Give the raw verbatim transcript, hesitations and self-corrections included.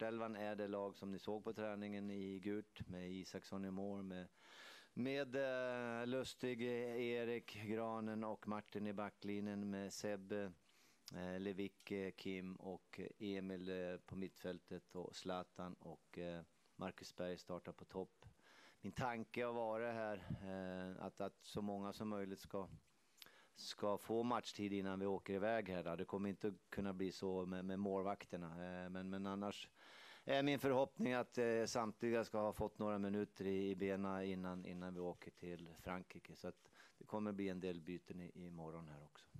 startelvan är det lag som ni såg på träningen i gult med Isaksson i mål, med, med eh, Lustig, Erik, Granen och Martin i backlinjen, med Sebbe, eh, Levicke, Kim och Emil eh, på mittfältet och Zlatan och eh, Marcus Berg startar på topp. Min tanke har varit här eh, att, att så många som möjligt ska ska få matchtid innan vi åker iväg här. Då. Det kommer inte att kunna bli så med, med målvakterna. Eh, men, men annars är min förhoppning att eh, samtliga ska ha fått några minuter i, i benen innan, innan vi åker till Frankrike. Så att det kommer bli en del byten i, i morgon här också.